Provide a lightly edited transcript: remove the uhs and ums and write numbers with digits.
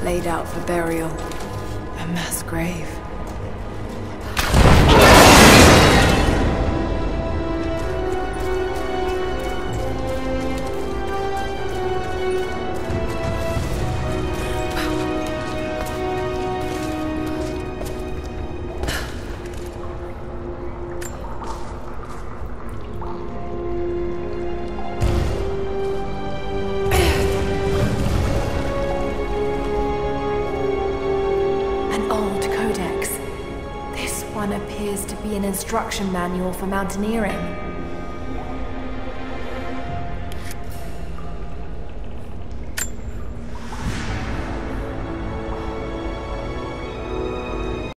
laid out for burial. A mass grave. Appears to be an instruction manual for mountaineering.